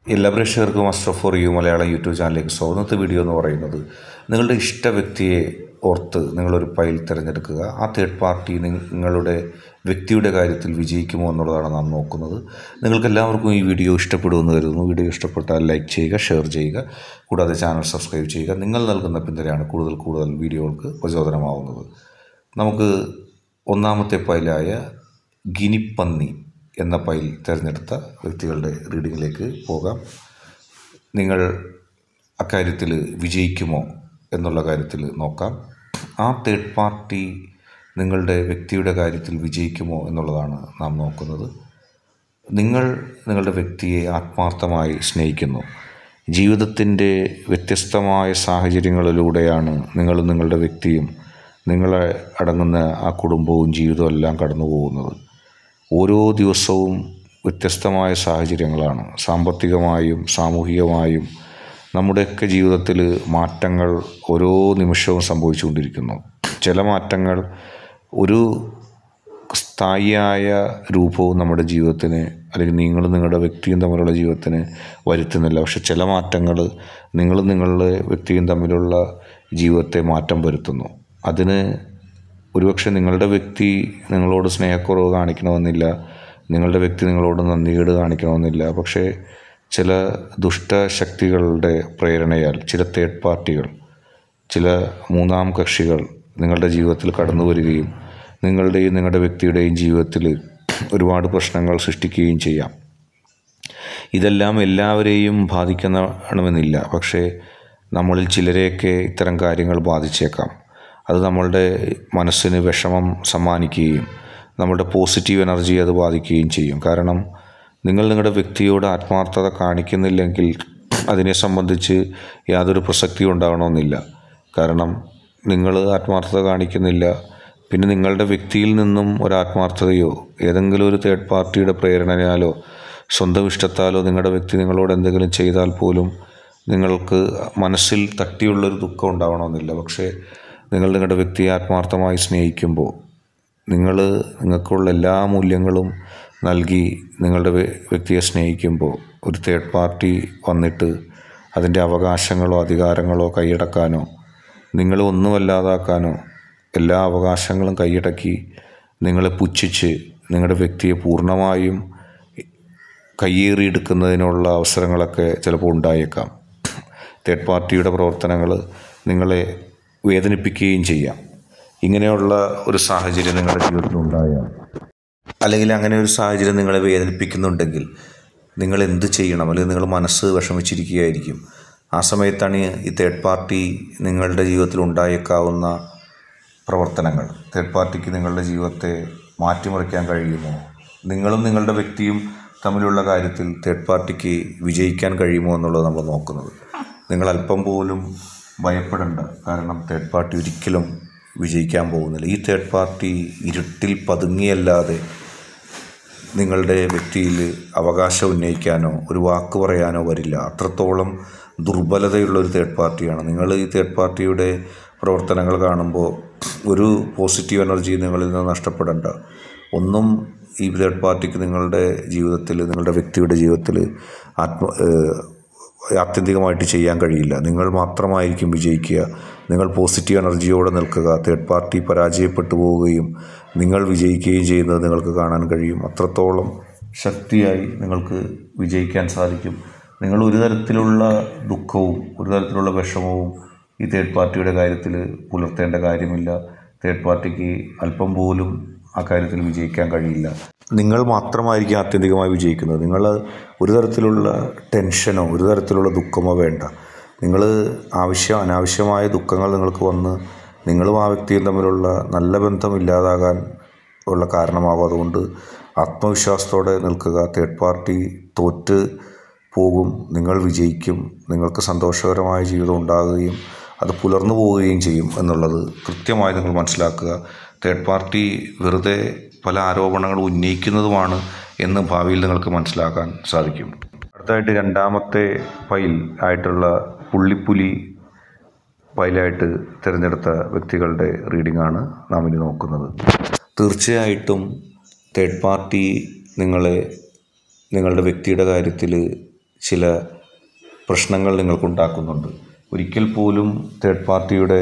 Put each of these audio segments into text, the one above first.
എല്ലാ പ്രേക്ഷകർക്കും master for you Malayalam YouTube ചാനലിലേക്ക് സ്വാഗതത്തെ വീഡിയോ എന്ന് പറയുന്നത് നിങ്ങളുടെ ഇഷ്ട വ്യക്തിയെ ഓർത്ത് നിങ്ങളൊരു ഫയൽ തിരഞ്ഞെടുക്കുക. ആ തേർഡ് പാർട്ടി നിങ്ങളുടെ വ്യക്തിയുടെ കാര്യത്തിൽ വിജയിക്കുമോ എന്നുള്ളതാണ് നാം നോക്കുന്നത്. നിങ്ങൾക്കെല്ലാവർക്കും ഈ വീഡിയോ ഇഷ്ടപ്പെടുമെന്ന് കരുതുന്നു. വീഡിയോ ഇഷ്ടപ്പെട്ടാൽ ലൈക്ക് ചെയ്യുക, ഷെയർ ചെയ്യുക, കൂടാതെ ചാനൽ സബ്സ്ക്രൈബ് ചെയ്യുക. നിങ്ങൾ നൽകുന്ന പിന്തുണയാണ് കൂടുതൽ വീഡിയോകൾക്ക് പ്രചോദനമാവുന്നത്. നമുക്ക് ഒന്നാമത്തെ ഫയലായ ഗിനിപ്പന്നി എന്ന ഫയൽ തിരഞ്ഞെടുത്ത വ്യക്തികളുടെ റീഡിങ്ങിലേക്ക് പോകാം. നിങ്ങൾ അക്കാര്യത്തിൽ വിജയിക്കുമോ എന്നുള്ള കാര്യത്തിൽ നോക്കാം. ആ തേർഡ് പാർട്ടി നിങ്ങളുടെ വ്യക്തിയുടെ കാര്യത്തിൽ വിജയിക്കുമോ എന്നുള്ളതാണ് നാം നോക്കുന്നത്. നിങ്ങളുടെ വ്യക്തിയെ ആത്മാർത്ഥമായി സ്നേഹിക്കുന്നു. ജീവിതത്തിൻ്റെ വ്യത്യസ്തമായ സാഹചര്യങ്ങളിലൂടെയാണ് നിങ്ങളുടെ വ്യക്തിയും നിങ്ങളെ അടങ്ങുന്ന ആ കുടുംബവും ജീവിതവും എല്ലാം കടന്നു പോകുന്നത്. ഓരോ ദിവസവും വ്യത്യസ്തമായ സാഹചര്യങ്ങളാണ്. സാമ്പത്തികമായും സാമൂഹികമായും നമ്മുടെയൊക്കെ ജീവിതത്തിൽ മാറ്റങ്ങൾ ഓരോ നിമിഷവും സംഭവിച്ചുകൊണ്ടിരിക്കുന്നു. ചില മാറ്റങ്ങൾ ഒരു സ്ഥായിയായ രൂപവും നമ്മുടെ ജീവിതത്തിന്, അല്ലെങ്കിൽ നിങ്ങളുടെ വ്യക്തിയും തമ്മിലുള്ള ജീവിതത്തിന് വരുത്തുന്നില്ല. പക്ഷെ ചില മാറ്റങ്ങൾ നിങ്ങളുടെ വ്യക്തിയും തമ്മിലുള്ള ജീവിതത്തെ മാറ്റം വരുത്തുന്നു. അതിന് ഒരുപക്ഷെ നിങ്ങളുടെ വ്യക്തി നിങ്ങളോട് സ്നേഹക്കുറവ് കാണിക്കണമെന്നില്ല, നിങ്ങളുടെ വ്യക്തി നിങ്ങളോട് നന്ദികേട് കാണിക്കണമെന്നില്ല. പക്ഷേ ചില ദുഷ്ടശക്തികളുടെ പ്രേരണയാൽ ചില തേർഡ് പാർട്ടികൾ, ചില മൂന്നാം കക്ഷികൾ നിങ്ങളുടെ ജീവിതത്തിൽ കടന്നു വരികയും നിങ്ങളുടെ വ്യക്തിയുടെയും ജീവിതത്തിൽ ഒരുപാട് പ്രശ്നങ്ങൾ സൃഷ്ടിക്കുകയും ചെയ്യാം. ഇതെല്ലാം എല്ലാവരെയും ബാധിക്കണമെന്നില്ല. പക്ഷേ നമ്മളിൽ ചിലരെയൊക്കെ ഇത്തരം കാര്യങ്ങൾ ബാധിച്ചേക്കാം. അത് നമ്മളുടെ മനസ്സിന് വിഷമം സമ്മാനിക്കുകയും നമ്മളുടെ പോസിറ്റീവ് എനർജി അത് ബാധിക്കുകയും ചെയ്യും. കാരണം നിങ്ങളുടെ വ്യക്തിയോട് ആത്മാർത്ഥത കാണിക്കുന്നില്ലെങ്കിൽ അതിനെ സംബന്ധിച്ച് യാതൊരു പ്രസക്തിയും ഉണ്ടാകണമെന്നില്ല. കാരണം നിങ്ങൾ ആത്മാർത്ഥത കാണിക്കുന്നില്ല, പിന്നെ നിങ്ങളുടെ വ്യക്തിയിൽ നിന്നും ഒരാത്മാർത്ഥതയോ ഏതെങ്കിലും ഒരു തേർഡ് പാർട്ടിയുടെ പ്രേരണയാലോ സ്വന്തം ഇഷ്ടത്താലോ നിങ്ങളുടെ വ്യക്തി നിങ്ങളോട് എന്തെങ്കിലും ചെയ്താൽ പോലും നിങ്ങൾക്ക് മനസ്സിൽ തട്ടിയുള്ളൊരു ദുഃഖം ഉണ്ടാകണമെന്നില്ല. പക്ഷേ നിങ്ങളുടെ വ്യക്തിയെ ആത്മാർത്ഥമായി സ്നേഹിക്കുമ്പോൾ നിങ്ങൾക്കുള്ള എല്ലാ മൂല്യങ്ങളും നൽകി നിങ്ങളുടെ വ്യക്തിയെ സ്നേഹിക്കുമ്പോൾ ഒരു തേർഡ് പാർട്ടി വന്നിട്ട് അതിൻ്റെ അവകാശങ്ങളോ അധികാരങ്ങളോ കൈയടക്കാനോ നിങ്ങളെ ഒന്നുമല്ലാതാക്കാനോ എല്ലാ അവകാശങ്ങളും കൈയടക്കി നിങ്ങളെ പുച്ഛിച്ച് നിങ്ങളുടെ വ്യക്തിയെ പൂർണ്ണമായും കയ്യേറിയെടുക്കുന്നതിനുള്ള അവസരങ്ങളൊക്കെ ചിലപ്പോൾ ഉണ്ടായേക്കാം. തേർഡ് പാർട്ടിയുടെ പ്രവർത്തനങ്ങൾ നിങ്ങളെ വേദനിപ്പിക്കുകയും ചെയ്യാം. ഇങ്ങനെയുള്ള ഒരു സാഹചര്യം നിങ്ങളുടെ ജീവിതത്തിൽ ഉണ്ടായാൽ, അല്ലെങ്കിൽ അങ്ങനെ ഒരു സാഹചര്യം നിങ്ങളെ വേദനിപ്പിക്കുന്നുണ്ടെങ്കിൽ നിങ്ങൾ എന്ത് ചെയ്യണം? അല്ലെങ്കിൽ നിങ്ങൾ മനസ്സ് വിഷമിച്ചിരിക്കുകയായിരിക്കും. ആ സമയത്താണ് ഈ തേർഡ് പാർട്ടി നിങ്ങളുടെ ജീവിതത്തിൽ ഉണ്ടായേക്കാവുന്ന പ്രവർത്തനങ്ങൾ. തേർഡ് പാർട്ടിക്ക് നിങ്ങളുടെ ജീവിതത്തെ മാറ്റിമറിക്കാൻ കഴിയുമോ? നിങ്ങളും നിങ്ങളുടെ വ്യക്തിയും തമ്മിലുള്ള കാര്യത്തിൽ തേർഡ് പാർട്ടിക്ക് വിജയിക്കാൻ കഴിയുമോ എന്നുള്ളത് നമ്മൾ നോക്കുന്നത്. നിങ്ങൾ അല്പം പോലും ഭയപ്പെടേണ്ട. കാരണം തേർഡ് പാർട്ടി ഒരിക്കലും വിജയിക്കാൻ പോകുന്നില്ല. ഈ തേർഡ് പാർട്ടി ഇരുട്ടിൽ പതുങ്ങിയല്ലാതെ നിങ്ങളുടെ വ്യക്തിയിൽ അവകാശം ഉന്നയിക്കാനോ ഒരു വാക്ക് പറയാനോ വരില്ല. അത്രത്തോളം ദുർബലതയുള്ളൊരു തേർഡ് പാർട്ടിയാണ്. നിങ്ങൾ ഈ തേർഡ് പാർട്ടിയുടെ പ്രവർത്തനങ്ങൾ കാണുമ്പോൾ ഒരു പോസിറ്റീവ് എനർജി നിങ്ങളിൽ നിന്ന് നഷ്ടപ്പെടേണ്ട. ഒന്നും ഈ തേർഡ് പാർട്ടിക്ക് നിങ്ങളുടെ ജീവിതത്തിൽ, നിങ്ങളുടെ വ്യക്തിയുടെ ജീവിതത്തിൽ ആത്യന്തികമായിട്ട് ചെയ്യാൻ കഴിയില്ല. നിങ്ങൾ മാത്രമായിരിക്കും വിജയിക്കുക. നിങ്ങൾ പോസിറ്റീവ് എനർജിയോടെ നിൽക്കുക. തേർഡ് പാർട്ടി പരാജയപ്പെട്ടു പോവുകയും നിങ്ങൾ വിജയിക്കുകയും ചെയ്യുന്നത് നിങ്ങൾക്ക് കാണാൻ കഴിയും. അത്രത്തോളം ശക്തിയായി നിങ്ങൾക്ക് വിജയിക്കാൻ സാധിക്കും. നിങ്ങൾ ഒരു തരത്തിലുള്ള ദുഃഖവും ഒരു തരത്തിലുള്ള വിഷമവും ഈ തേർഡ് പാർട്ടിയുടെ കാര്യത്തിൽ പുലർത്തേണ്ട കാര്യമില്ല. തേർഡ് പാർട്ടിക്ക് അല്പം പോലും ആ കാര്യത്തിൽ വിജയിക്കാൻ കഴിയില്ല. നിങ്ങൾ മാത്രമായിരിക്കും ആത്യന്തികമായി വിജയിക്കുന്നത്. നിങ്ങൾ ഒരു തരത്തിലുള്ള ടെൻഷനോ ഒരു തരത്തിലുള്ള ദുഃഖമോ വേണ്ട. നിങ്ങൾ അനാവശ്യമായ ദുഃഖങ്ങൾ നിങ്ങൾക്ക് വന്ന് നിങ്ങളും ആ വ്യക്തിയും തമ്മിലുള്ള നല്ല ബന്ധം ഇല്ലാതാകാൻ ഉള്ള കാരണമാകും. അതുകൊണ്ട് ആത്മവിശ്വാസത്തോടെ നിൽക്കുക. തേർഡ് പാർട്ടി തോറ്റ് പോകും, നിങ്ങൾ വിജയിക്കും. നിങ്ങൾക്ക് സന്തോഷകരമായ ജീവിതം ഉണ്ടാകുകയും അത് പുലർന്നു പോവുകയും ചെയ്യും എന്നുള്ളത് കൃത്യമായി നിങ്ങൾ മനസ്സിലാക്കുക. തേർഡ് പാർട്ടി വെറുതെ പല ആരോപണങ്ങൾ ഉന്നയിക്കുന്നതുമാണ് എന്ന് ഭാവിയിൽ നിങ്ങൾക്ക് മനസ്സിലാക്കാൻ സാധിക്കും. അടുത്തതായിട്ട് രണ്ടാമത്തെ ഫയൽ ആയിട്ടുള്ള പുള്ളിപ്പുലി ഫയലായിട്ട് തിരഞ്ഞെടുത്ത വ്യക്തികളുടെ റീഡിംഗാണ് നാം ഇനി നോക്കുന്നത്. തീർച്ചയായിട്ടും തേർഡ് പാർട്ടി നിങ്ങളുടെ വ്യക്തിയുടെ കാര്യത്തിൽ ചില പ്രശ്നങ്ങൾ നിങ്ങൾക്കുണ്ടാക്കുന്നുണ്ട്. ഒരിക്കൽ പോലും തേർഡ് പാർട്ടിയുടെ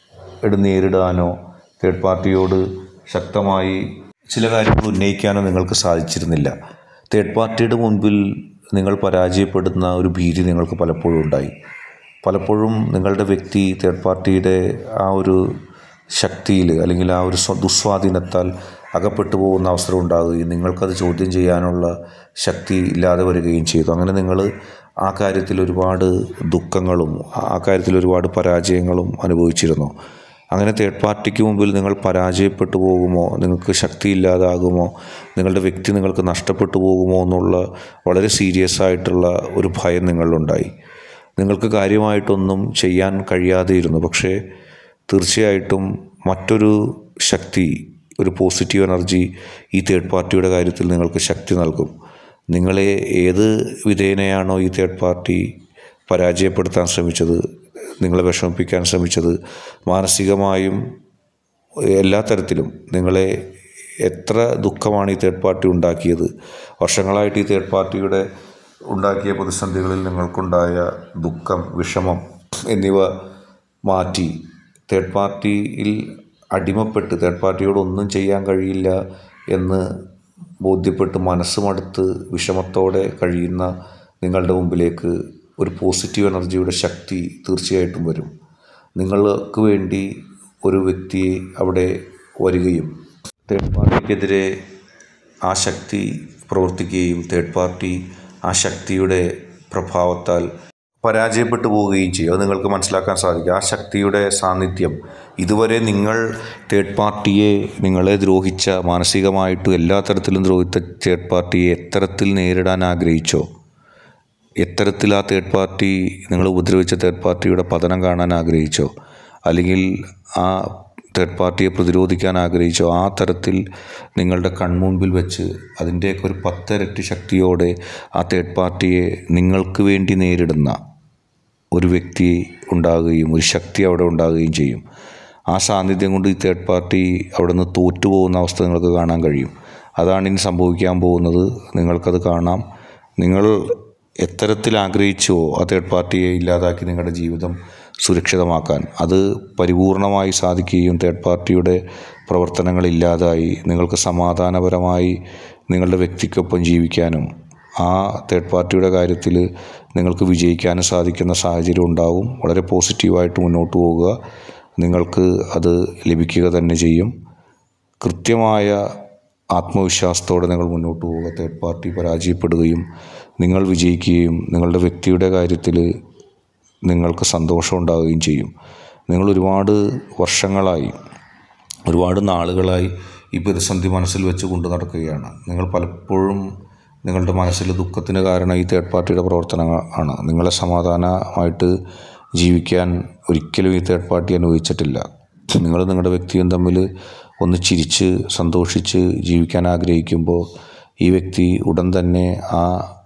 നേരിടാനോ തേർഡ് പാർട്ടിയോട് ശക്തമായി ചില കാര്യങ്ങൾ ഉന്നയിക്കാനോ നിങ്ങൾക്ക് സാധിച്ചിരുന്നില്ല. തേർഡ് പാർട്ടിയുടെ മുൻപിൽ നിങ്ങൾ പരാജയപ്പെടുന്ന ഒരു ഭീതി നിങ്ങൾക്ക് പലപ്പോഴും ഉണ്ടായി. പലപ്പോഴും നിങ്ങളുടെ വ്യക്തി തേർഡ് പാർട്ടിയുടെ ആ ഒരു ശക്തിയിൽ അല്ലെങ്കിൽ ആ ഒരു ദുസ്വാധീനത്താൽ അകപ്പെട്ടു പോകുന്ന അവസരം ഉണ്ടാകുകയും നിങ്ങൾക്കത് ചോദ്യം ചെയ്യാനുള്ള ശക്തി ഇല്ലാതെ വരികയും ചെയ്തു. അങ്ങനെ നിങ്ങൾ ആ കാര്യത്തിൽ ഒരുപാട് ദുഃഖങ്ങളും ആ കാര്യത്തിൽ ഒരുപാട് പരാജയങ്ങളും അനുഭവിച്ചിരുന്നു. അങ്ങനെ തേർഡ് പാർട്ടിക്ക് മുമ്പിൽ നിങ്ങൾ പരാജയപ്പെട്ടു പോകുമോ, നിങ്ങൾക്ക് ശക്തിയില്ലാതാകുമോ, നിങ്ങളുടെ വ്യക്തി നിങ്ങൾക്ക് നഷ്ടപ്പെട്ടു പോകുമോ എന്നുള്ള വളരെ സീരിയസ് ആയിട്ടുള്ള ഒരു ഭയം നിങ്ങളിലുണ്ടായി. നിങ്ങൾക്ക് കാര്യമായിട്ടൊന്നും ചെയ്യാൻ കഴിയാതെ ഇരുന്നു. പക്ഷേ തീർച്ചയായിട്ടും മറ്റൊരു ശക്തി, ഒരു പോസിറ്റീവ് എനർജി ഈ തേർഡ് പാർട്ടിയുടെ കാര്യത്തിൽ നിങ്ങൾക്ക് ശക്തി നൽകും. നിങ്ങളെ ഏത് വിധേനയാണോ ഈ തേർഡ് പാർട്ടി പരാജയപ്പെടുത്താൻ ശ്രമിച്ചത്, നിങ്ങളെ വിഷമിപ്പിക്കാൻ ശ്രമിച്ചത്, മാനസികമായും എല്ലാ തരത്തിലും നിങ്ങളെ എത്ര ദുഃഖമാണ് ഈ തേർഡ് പാർട്ടി ഉണ്ടാക്കിയത്. വർഷങ്ങളായിട്ട് ഈ തേർഡ് പാർട്ടിയുടെ ഉണ്ടാക്കിയ പ്രതിസന്ധികളിൽ നിങ്ങൾക്കുണ്ടായ ദുഃഖം, വിഷമം എന്നിവ മാറ്റി തേർഡ് പാർട്ടിയിൽ അടിമപ്പെട്ട് തേർഡ് പാർട്ടിയോട് ഒന്നും ചെയ്യാൻ കഴിയില്ല എന്ന് ബോധ്യപ്പെട്ട് മനസ്സ് മടുത്ത് വിഷമത്തോടെ കഴിയുന്ന നിങ്ങളുടെ മുമ്പിലേക്ക് ഒരു പോസിറ്റീവ് എനർജിയുടെ ശക്തി തീർച്ചയായിട്ടും വരും. നിങ്ങൾക്ക് വേണ്ടി ഒരു വ്യക്തി അവിടെ വരികയും തേർഡ് പാർട്ടിക്കെതിരെ ആ ശക്തി പ്രവർത്തിക്കുകയും തേർഡ് പാർട്ടി ആ ശക്തിയുടെ പ്രഭാവത്താൽ പരാജയപ്പെട്ടു പോവുകയും ചെയ്യും. അത് നിങ്ങൾക്ക് മനസ്സിലാക്കാൻ സാധിക്കും. ആ ശക്തിയുടെ സാന്നിധ്യം ഇതുവരെ നിങ്ങൾ തേർഡ് പാർട്ടിയെ, നിങ്ങളെ ദ്രോഹിച്ച, മാനസികമായിട്ടും എല്ലാ തരത്തിലും ദ്രോഹിച്ച തേർഡ് പാർട്ടിയെ എത്തരത്തിൽ നേരിടാൻ ആഗ്രഹിച്ചോ, എത്തരത്തിൽ ആ തേർഡ് പാർട്ടി, നിങ്ങൾ ഉപദ്രവിച്ച തേർഡ് പാർട്ടിയുടെ പതനം കാണാൻ ആഗ്രഹിച്ചോ, അല്ലെങ്കിൽ ആ തേർഡ് പാർട്ടിയെ പ്രതിരോധിക്കാൻ ആഗ്രഹിച്ചോ, ആ തരത്തിൽ നിങ്ങളുടെ കൺമുൻപിൽ വെച്ച് അതിൻ്റെയൊക്കെ ഒരു 10 ഇരട്ടി ശക്തിയോടെ ആ തേർഡ് പാർട്ടിയെ നിങ്ങൾക്ക് വേണ്ടി നേരിടുന്ന ഒരു വ്യക്തി ഉണ്ടാകുകയും ഒരു ശക്തി അവിടെ ഉണ്ടാകുകയും ചെയ്യും. ആ സാന്നിധ്യം കൊണ്ട് ഈ തേർഡ് പാർട്ടി അവിടെ നിന്ന് തോറ്റുപോകുന്ന അവസ്ഥ നിങ്ങൾക്ക് കാണാൻ കഴിയും. അതാണ് ഇനി സംഭവിക്കാൻ പോകുന്നത്. നിങ്ങൾക്കത് കാണാം. നിങ്ങൾ എത്തരത്തിൽ ആഗ്രഹിച്ചുവോ ആ തേർഡ് പാർട്ടിയെ ഇല്ലാതാക്കി നിങ്ങളുടെ ജീവിതം സുരക്ഷിതമാക്കാൻ, അത് പരിപൂർണമായി സാധിക്കുകയും തേർഡ് പാർട്ടിയുടെ പ്രവർത്തനങ്ങൾ ഇല്ലാതായി നിങ്ങൾക്ക് സമാധാനപരമായി നിങ്ങളുടെ വ്യക്തിക്കൊപ്പം ജീവിക്കാനും ആ തേർഡ് പാർട്ടിയുടെ കാര്യത്തിൽ നിങ്ങൾക്ക് വിജയിക്കാനും സാധിക്കുന്ന സാഹചര്യം ഉണ്ടാവും. വളരെ പോസിറ്റീവായിട്ട് മുന്നോട്ട് പോവുക. നിങ്ങൾക്ക് അത് ലഭിക്കുക തന്നെ ചെയ്യും. കൃത്യമായ ആത്മവിശ്വാസത്തോടെ നിങ്ങൾ മുന്നോട്ട് പോവുക. തേർഡ് പാർട്ടി പരാജയപ്പെടുകയും നിങ്ങൾ വിജയിക്കുകയും നിങ്ങളുടെ വ്യക്തിയുടെ കാര്യത്തിൽ നിങ്ങൾക്ക് സന്തോഷം ഉണ്ടാവുകയും ചെയ്യും. നിങ്ങൾ ഒരുപാട് വർഷങ്ങളായി, ഒരുപാട് നാളുകളായി ഈ പ്രതിസന്ധി മനസ്സിൽ വെച്ച് കൊണ്ടു നടക്കുകയാണ്. നിങ്ങൾ പലപ്പോഴും നിങ്ങളുടെ മനസ്സിൽ ദുഃഖത്തിന് കാരണം ഈ തേർഡ് പാർട്ടിയുടെ പ്രവർത്തനങ്ങൾ ആണ്. നിങ്ങളെ സമാധാനമായിട്ട് ജീവിക്കാൻ ഒരിക്കലും ഈ തേർഡ് പാർട്ടി അനുവദിച്ചിട്ടില്ല. നിങ്ങൾ നിങ്ങളുടെ വ്യക്തിയും തമ്മിൽ ഒന്ന് ചിരിച്ച് സന്തോഷിച്ച് ജീവിക്കാൻ ആഗ്രഹിക്കുമ്പോൾ ഈ വ്യക്തി ഉടൻ തന്നെ ആ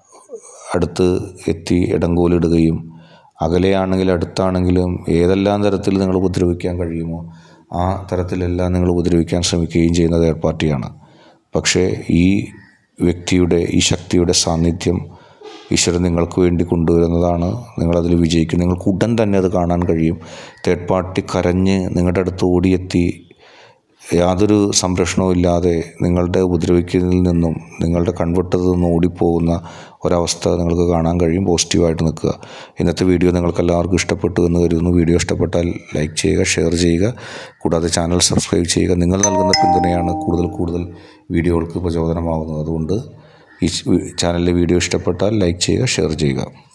അടുത്ത് എത്തി ഇടങ്കോലിടുകയും അകലെയാണെങ്കിൽ അടുത്താണെങ്കിലും ഏതെല്ലാം തരത്തിൽ നിങ്ങൾ ഉപദ്രവിക്കാൻ കഴിയുമോ ആ തരത്തിലെല്ലാം നിങ്ങൾ ഉപദ്രവിക്കാൻ ശ്രമിക്കുകയും ചെയ്യുന്ന തേർഡ് പാർട്ടിയാണ്. പക്ഷേ ഈ വ്യക്തിയുടെ, ഈ ശക്തിയുടെ സാന്നിധ്യം ഈശ്വരൻ നിങ്ങൾക്ക് വേണ്ടി കൊണ്ടുവരുന്നതാണ്. നിങ്ങളതിൽ വിജയിക്കും. നിങ്ങൾക്ക് ഉടൻ തന്നെ അത് കാണാൻ കഴിയും. തേർഡ് പാർട്ടി കരഞ്ഞ് നിങ്ങളുടെ അടുത്ത് ഓടിയെത്തി യാതൊരു സംരക്ഷണവും ഇല്ലാതെ നിങ്ങളുടെ ഉപദ്രവിക്കുന്നതിൽ നിന്നും നിങ്ങളുടെ കൺവെട്ടത്തിൽ നിന്നും ഓടിപ്പോകുന്ന ഒരവസ്ഥ നിങ്ങൾക്ക് കാണാൻ കഴിയും. പോസിറ്റീവായിട്ട് നിൽക്കുക. ഇന്നത്തെ വീഡിയോ നിങ്ങൾക്ക് എല്ലാവർക്കും ഇഷ്ടപ്പെട്ടു എന്ന് കരുതുന്നു. വീഡിയോ ഇഷ്ടപ്പെട്ടാൽ ലൈക്ക് ചെയ്യുക, ഷെയർ ചെയ്യുക, കൂടാതെ ചാനൽ സബ്സ്ക്രൈബ് ചെയ്യുക. നിങ്ങൾ നൽകുന്ന പിന്തുണയാണ് കൂടുതൽ വീഡിയോകൾക്ക് പ്രചോദനമാകുന്നത്. അതുകൊണ്ട് ഈ ചാനലിലെ വീഡിയോ ഇഷ്ടപ്പെട്ടാൽ ലൈക്ക് ചെയ്യുക, ഷെയർ ചെയ്യുക.